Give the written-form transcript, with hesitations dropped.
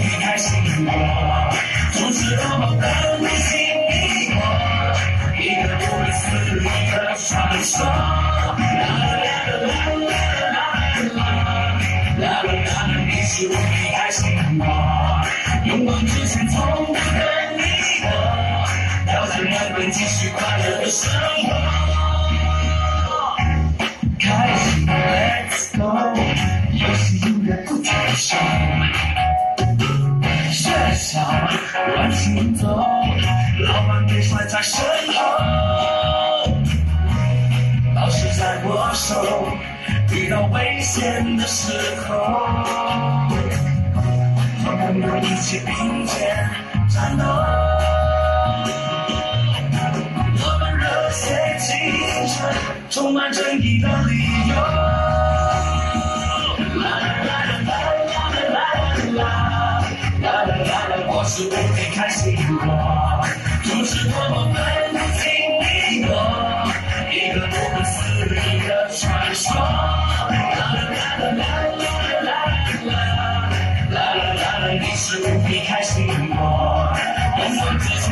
必开心过，就是多么的你经历过，一个不会死的传说。你是无比开心过，勇往直前从不等你我，挑战人们继续快乐的生活。开心 Let's go， 游戏音乐不停手，学校乱行走，老板别甩在身后，老师在握手，遇到危险的时候，和朋友一起并肩战斗，我们热血青春，充满正义的理由。我是无比开心过，就是多么奋不经历过，一个不会死的传说。你是无比开心过，勇往直前。